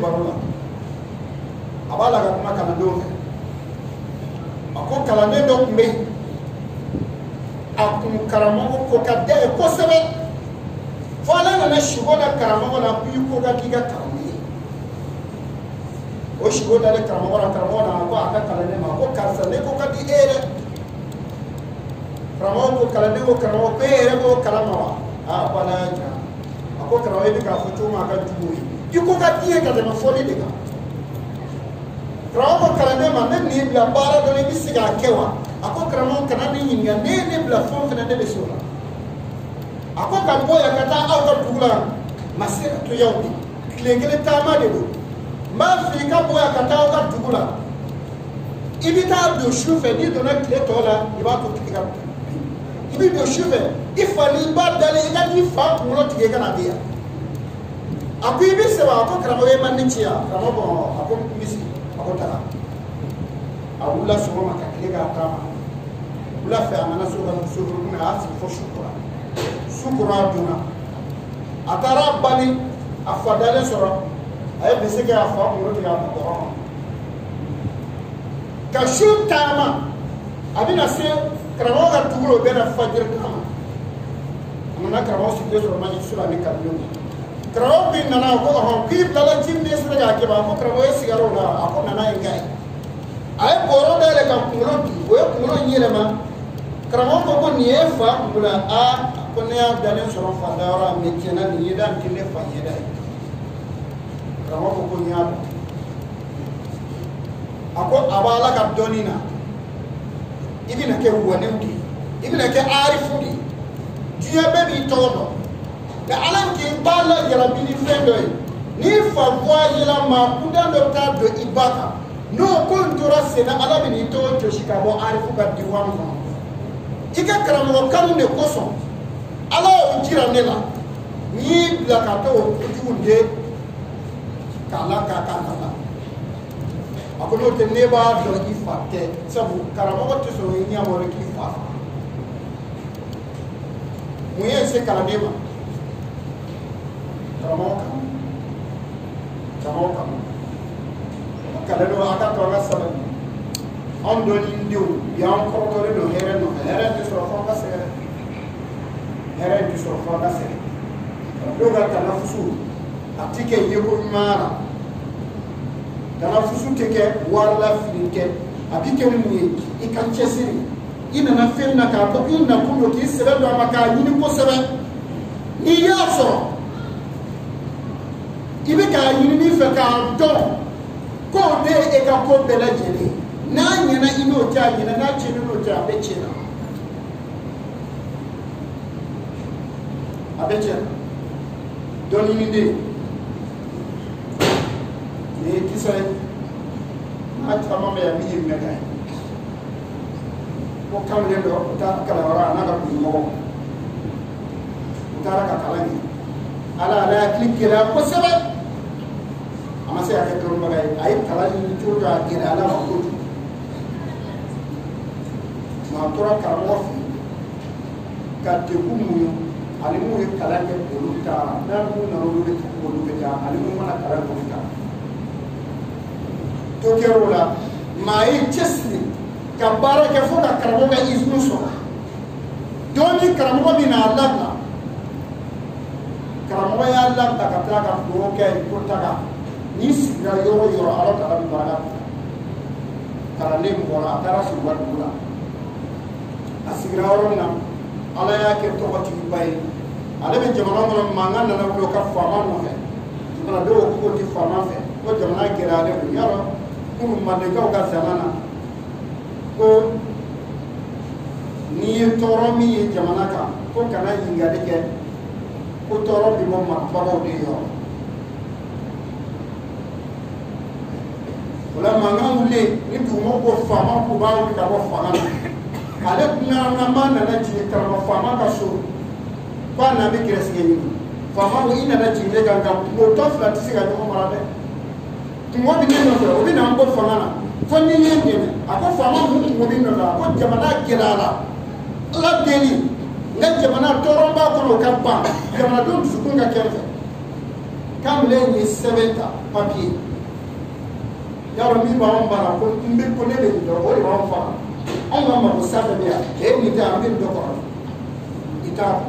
barola abala ga kuma kana do ako kala ne do kumbe akum karamo ko kadde ko sebe fala na shugoda karamo na ku ko ga kiga karamo o shugoda le karamo na ko aka kala ne ma ko karsa ne ko kadi ere karamo ko kala ne ko karamo ko ere ko kalama a bala ja ako karamo e ka futu ma ka tuwi iko ga tie ka de ma foli de ka karamo kala ne ma ne ni bla bara do ne bisiga kewa ako karamo kana ni yinga ne bla fon fena de besola ako kan boya kata aw ka dugula masira to yawdi klengele tama de do ma fi ka boya kata aw ka dugula ibita do shufe ni do na kle tola iba ko tika ibi do shufe ifani ba dale ga ni fa ko tige kana dia ako ibi se ba ako karamo e man ni chia karamo bo ako misi ako tala awula so ma ka kle ga tama ula fe amana so ga so ko na asi fo shukura duna atara bali afadale soro ay bisike afa mo tiga ko ka shutama abina se karamo ga tugulo be na fajir kama amana karamo si de soro ma sura ni kalyo karamo bi nana ko ho ki dala jinde sura ga ke ba ko karamo e sigaro na ako nana ngai ay boro dele ka kulo di o kulo nyele ma karamo ko ni e fa mula a ko ne ya dalen soro fa dawra me kenan ni dan kille fa yeda karamo ko ni aba ako abala ka donina ibina ke wone udi ibina ke arifu di jiya be bi todo da alam ki bala yala bini fendo ni fa voyela ma kudan do ta do ibaka no ko ndura sena ala bini to to shikabo arifu ka diwan ko ika karamo kanu ne koso ala o jira ne la ni bila ka to juunde kala ka kana ako no te ne ba do ifate sabu karamo ko to so ni amore ki fa muye se kala ne ma karamo kala do aka to na sabu on do ni ndio ya ko to do here to so ko ka se here to so ko ka se do ga tanafusu atike yego mara tanafusu teke wala finike abike muye ikan chesiri ina na fenna ka ko ina kundo ki sebe do maka yini ko sebe ni ya so ibe ka yini ni fe ka do ko de e ka ko bela jeni na nyina ino ja nyina na chini no ja be china abeche doni ni de ni kisai na tama me ya mi me kai ko kam le do ta kala wara na ka mo ta ka kalani ala klikira ko sebe amase ya ke to magai ai kalani to ja ke ala ko ma tora karamo ka te kumu ali mu ye kala ke olu ta na mu na olu be olu be ta ali mu mana kala ko ta to ke rola mai chesni ka bara ke fo ka karamo ga iznu so doni karamo bi na Allah karamo ya Allah ta ka ta ka ko ke ko ta ka ni sira yo ala ta bi bara karane mo ra tara su wa dula asigira orona ala ya ke to wati bay ala be jamana mo mangana na ko ka fama no fe kana do ko ti fama fe ko jamana gira de yaro ko mande ka zamana ko ni toro mi jamana ka ko kana yinga de ke ko toro bi mo ma babo de yo wala mangana le ni du mo ko fama ko ba ko ka fama ale kuna na mana na ji karama fama ka so kwa na be kresige ni fama wo ina na ji le ganga mo to flat siga no mara de tumo bi no so obi na ngo fama na fo ni yenge ako fama mo mo bi no la ko jamana kirala la deli na jamana toromba ko no kampa jamana do su kunga kenfe kam le ni sebeta papier yaro mi ba on bara ko mbi ko ne be do o ba on fa on ma ko sa be ya e ni ta mi do ko ita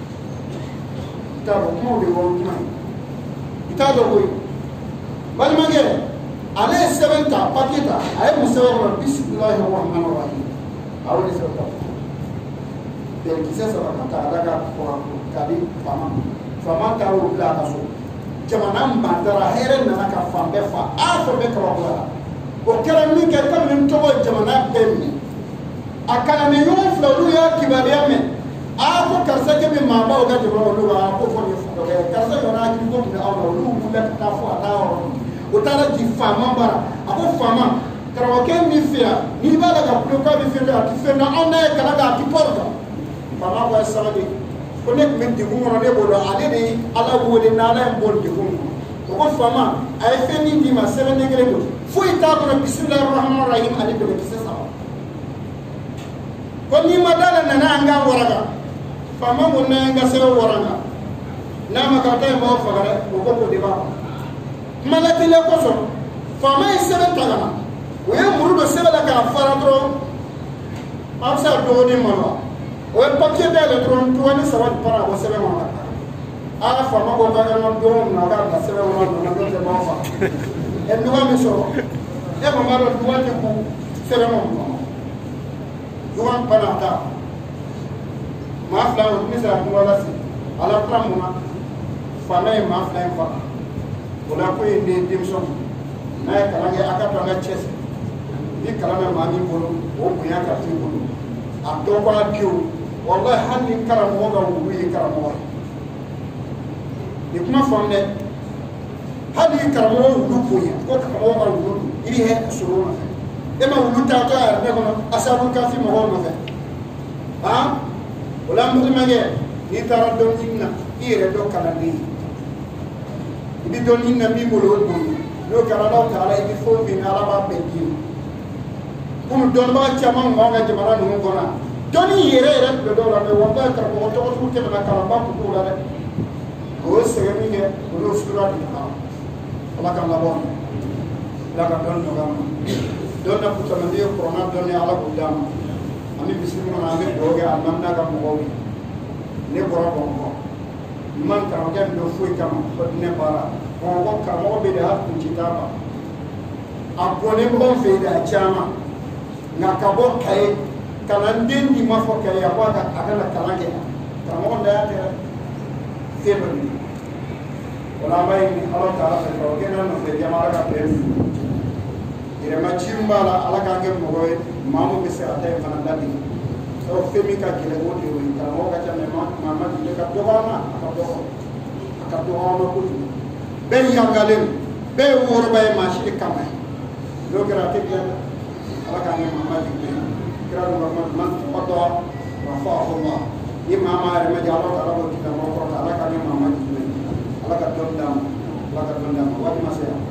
ko mo de won ma ita do ko bal magere ale sebeta papier ta ay mo sewa bismillahir rahmanir rahim awle sebeta de kisa sa ka daga ko kali fama ta o bla ka so jamana mbandara here nana ka fambe fa afo be ka wala o kera mi ke kam nim to jamana benni akala ne yo flo ya kibaliya me afo karsa ke mi mama o ga jamana lu ba ko fo ni fo be karsa yo na ji ko mi awla lu mu le ta fo ata o tara ji fama bara ako fama karawa ke mi fia ni ba la ka pro ka mi fia ti fe na on na kala ga ti porta fama ko salade ko nek men di ngono ne bolo ale ni ala wole na ala mbol di ngono ko fama ay fe ni di ma sele ne gele do fu ita ko bismillahir rahmanir rahim ali be kisa sa ko ni madala na anga waraga fama mo na anga se waraga na ma ka tay mo fagare ko de ba malati le ko so fama e sele tagama o ye muru do sele la ka fara tro amsa do ni mo o papier de l'électron tuani sawa para o sebe mama ala fama ko ga no do na ga sebe mama na do se mama e nduwa mi so e mama do duwa te ku sebe mama duwa para ta ma fla o ni sa ko wala si ala pra mama fama e ma fla en fa o la ko e de dimson na e kala ga aka to ga chese ni kala na ma mi bolo o ku ya ka ti bolo a do ba kiu wallahi hanni karamo ga wuyi karamo ni kuma famne hanni karamo wuyi ko karamo ga wuyi iri he suruna e ma wuyi ta ta ne kono asabu ka fi mo hono fe ha wala mo mage ni tara do inna ire do kala ni ibi do inna mi mo lo wuyi do kala do kala ibi fo bi ala ba be di kum don ba chama mo ga jamana no ngona Johnny yere be do la me wonda ka ko to ke na kala ba ko la re ko se mi ge ko sura di ha ala kan la bon la ka don no gam don na puta na dio corona don ya ala budam ami bismi na ame do ge amam na ka mo ne bora bon ko man ka ga do fu ka ko ne bara ko ka mo be da ku kitaba abone bon fe da chama na ka bo kai kalan den di mafo kay ya kwa ka akala kalange kamo nda ya february wala bay ni Allah taala ko gena no fe jamara ka pres ire ma chimbala ala ka ngem mo goy mamu be se atay fana dadi so femi ka kile mo di wi kamo ka chame mama di ka do ma ka do ma ko ben yangalen be wor bay ma shi kamay do gra te dia ala ka ngem mama di kira man pada rahmatullah imam ada majalah kalau kita mau kalau ala kami mama ala ka dondam ala ka dondam wa masya